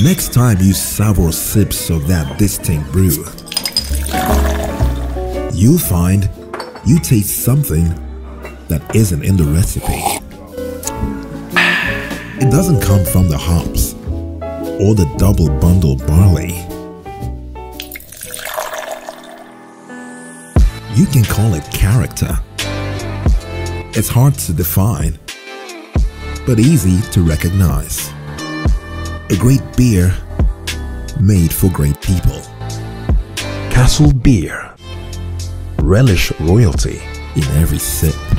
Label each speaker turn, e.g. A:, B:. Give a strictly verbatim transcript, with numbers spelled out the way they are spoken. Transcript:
A: Next time you savor sips of that distinct brew, you'll find you taste something that isn't in the recipe. It doesn't come from the hops or the double bundled barley. You can call it character. It's hard to define, but easy to recognize. A great beer made for great people. Castle Beer. Relish royalty in every sip.